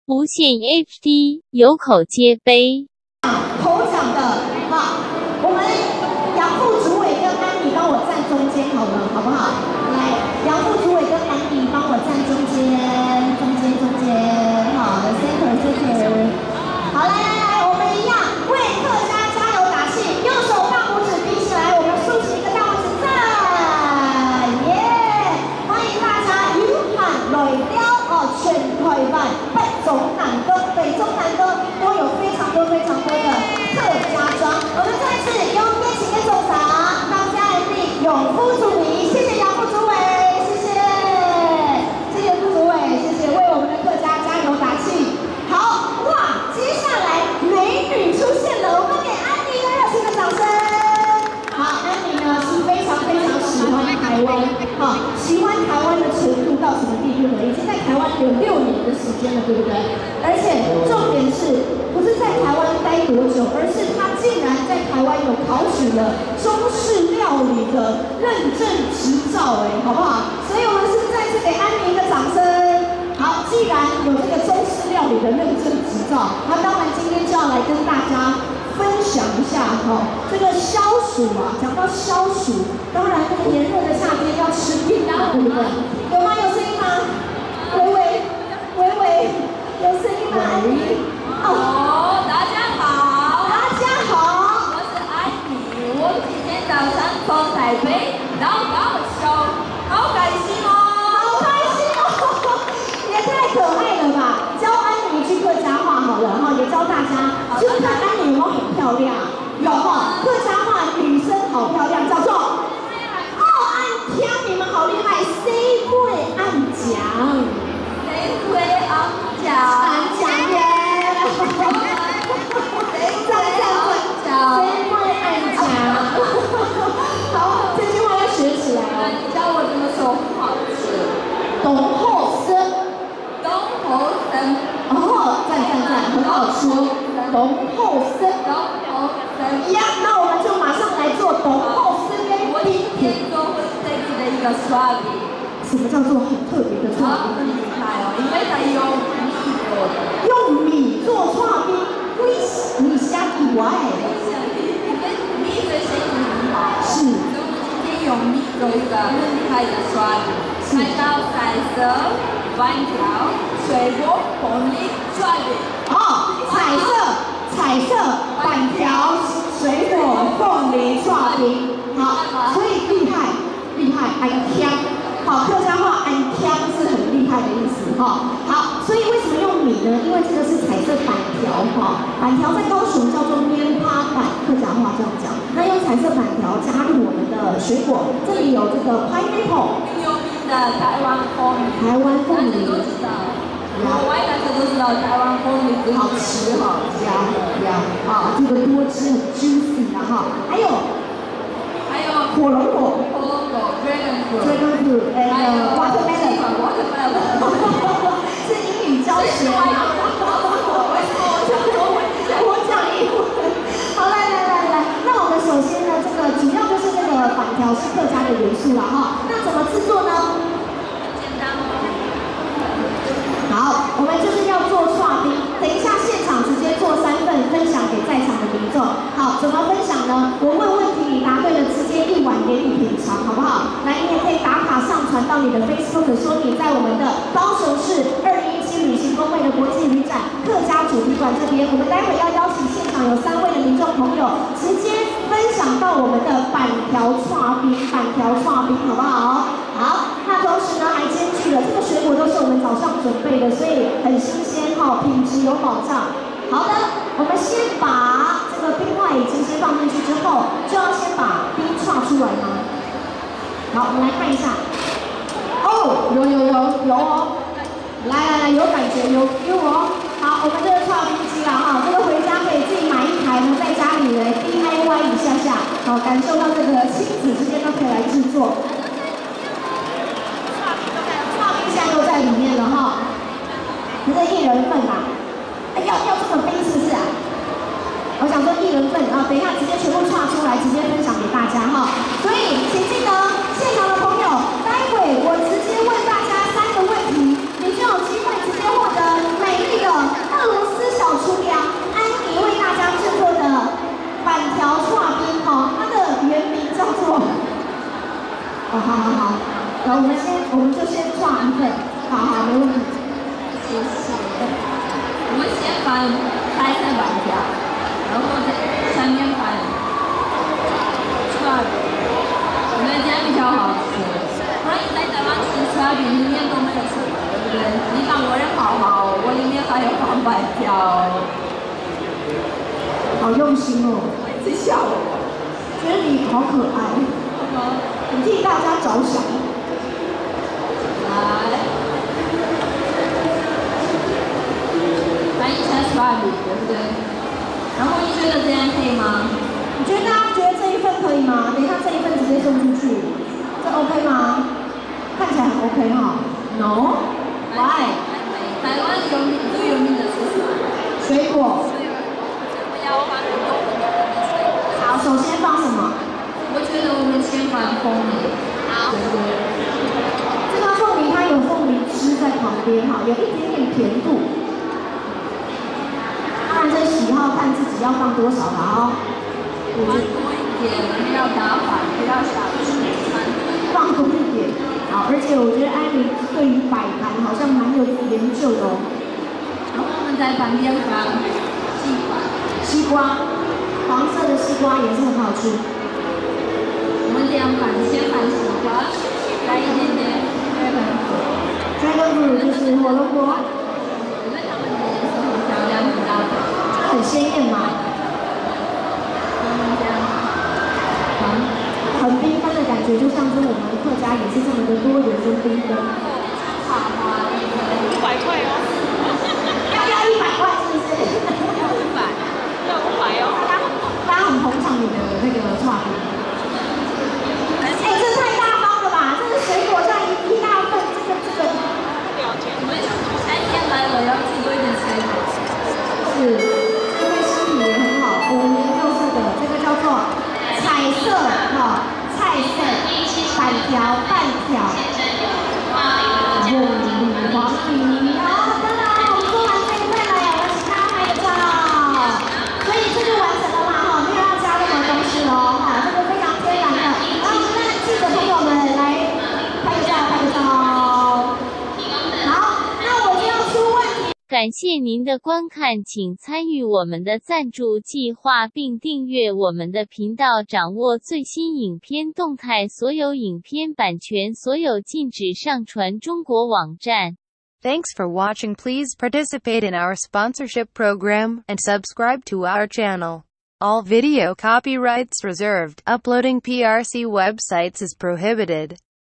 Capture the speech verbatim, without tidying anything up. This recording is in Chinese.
无线 H D 有口皆碑。 头奖的，好，我们杨副主委跟安妮帮我站中间好了，好不好？来，杨副主委跟安妮帮我站中间，中间中间，好 ，center center。好，来来来，我们一样为客家加油打气，右手大拇指比起来，我们竖起一个大拇指赞，耶！欢迎大家勇敢来了哦，全台湾北中南东，北中南东都有非常多非常多的客家庄。我们再次用热情的手掌，大家一定永福主义，谢谢杨副主委，谢谢，谢谢副主委，谢谢为我们的客家加油打气。好，哇，接下来美女出现了，我们给安妮一个热情的掌声。好，安妮呢是非常非常喜欢台湾，好，喜欢台湾的程度到什么地步呢？已经在台湾有六年的时间了，对不对？而且重点是不是在台湾待多久，而是她竟然在台湾有考取了中式料理的认证执照，哎，好不好？所以我们是再次给安妮一个掌声。好，既然有这个中式料理的认证执照，那当然今天就要来跟大家分享一下哈、哦，这个消暑啊，讲到消暑，当然这个炎热的夏天要吃冰啊，对不对？有吗？有声音吗？微微，微微，有声音吗？安妮？ 哦，大家好， 大家好， 我是安妮，我今天早上从台北到高雄，好开心哦， 好开心哦，也太可爱了吧！教安妮一句客家话好了哈，也教大家，就是看安妮有没有很漂亮，有哈，客家话女生好漂亮，叫做哦安听，你们好厉害，谁会安讲？ 谁会安讲？ 安讲耶！ 谁会安讲？ 谁会安讲？好，这句话要学起来哦。 你教我怎么说好吃？ 董后生， 东侯生， 哦，赞赞赞，很好吃。董后生， 东侯生。 呀，那我们就马上来做董后生跟我冰今天做会这里的一个刷饼。 什么叫做很特别的啊， 刨很厉害哦，因为它用米做的。 用米做刨冰，为米香以外， 因为米的声音很好。 是。 所以我们今天用米做一个很厉害的刷饼，看到彩色、板条、水果、凤梨刷饼。 哦，彩色、彩色板条、水果、凤梨刨冰，好，所以厉害，厉害，安香。好，客家话安香是很厉害的意思哈。好，所以为什么用米呢？因为这个是彩色板条哈，板条在高雄叫做面趴板，客家话这样讲。那用彩色板条加入我们的水果，这里有这个 pineapple， 很有名的台湾凤梨， 台湾凤梨， 都知道。国外大家都知道台湾凤梨好吃好香呀，啊，这个多汁很 juicy 的哈。还有还有火龙果。 火龙果 ，dragon fruit， dragon fruit， 还有 watermelon， watermelon， 是英语教学。我讲英文。好，来来来来，那我们首先呢，这个主要就是这个板条是客家的元素了哈。那怎么制作呢？ 简单吗？ 好，我们就是要做刨冰，等一下现场直接做三份分享给在场的民众。好，怎么分享呢？我问问题，你答对了，直接一碗给你品尝，好不好？来，你也可以打卡上传到你的 Facebook， 说你在我们的高雄市二零一七旅行公会的国际旅展客家主题馆这边，我们待会要邀请现场有三位的民众朋友直接分享到我们的板条刨冰，板条刨冰，好不好？好，那同时呢还兼具了这个水果都是我们早上准备的，所以很新鲜哈，品质有保障。好的，我们先把这个冰块已经先放进去之后，就要先把冰刨出来吗？好，我们来看一下。哦，有有有有哦，来来来，有感觉有 feel 哦。好，我们这个刨冰机啦哈，这个回家可以自己买一台呢，在家里来 D I Y 一下下，好，感受到这个亲子之间都可以来制作。现在都在里面了哈，这是一人份啦，哎，要要这么冰是不是啊？我想说一人份啊，等一下直接全部串出来，直接分享给大家哈。所以请记得现场的朋友，待会我直接问大家三个问题，你就有机会直接获得美丽的放白菜板条，然后在下面放串，我觉得这样比较好吃。不然你在台湾吃串饼里面都没有什么，对不对？你当我人好好，我里面还有放白条。 好用心哦， 在笑我， 觉得你好可爱，你替大家着想。 来，翻译成刷饼，对不对？然后你觉得这样可以吗？ 你觉得大家觉得这一份可以吗？等一下这一份直接送出去，这 OK 吗？看起来很 OK 哈。No？Why？ 台湾有名最有名的是什么？ 水果。 要放很多很多的水果。 好，首先放什么？ 我觉得我们先放凤梨。好。 这个凤梨它有凤梨汁在旁边哈，有一点点甜度。当然这喜好看自己要放多少了哦。 放多一点，不要打反，不要少吃。 放多一点。好，而且我觉得艾米对于摆盘好像蛮有研究的哦。 然后我们在旁边放西瓜。 西瓜，黄色的西瓜也是很好吃。 我们这样放，先放西瓜，来一点点 dragon fruit。dragon fruit 就是火龙果。 因为它们的颜色很漂亮，很大的， 很鲜艳嘛。 我们这样， 嗯，很缤纷的感觉，就象征我们客家也是这么的多元跟缤纷。 花花一百块哦。 要不要一百块？是不是？ 要五百。要五百哦。 大家很捧场你的那个创意。哎，这太大方了吧！这个水果这样一大份，这个这个。 我们夏天来了，要吃多一点水果。 是，这对身体也很好。五颜六色的，这个叫做彩色哈，菜色，板条、饭条。哇，黄梨啊！当然，我们做完这一份了，我请大家拍个照。所以这就完成了嘛哈，没有要加任何东西喽哈，这个非常天然的。然后那记者朋友们来拍个照，拍个照。好，那我就要出问题。 感谢您的观看，请参与我们的赞助计划并订阅我们的频道，掌握最新影片动态。所有影片版权所有禁止上传中国网站。 Thanks for watching. Please participate in our sponsorship program and subscribe to our channel. All video copyrights reserved. Uploading P R C websites is prohibited.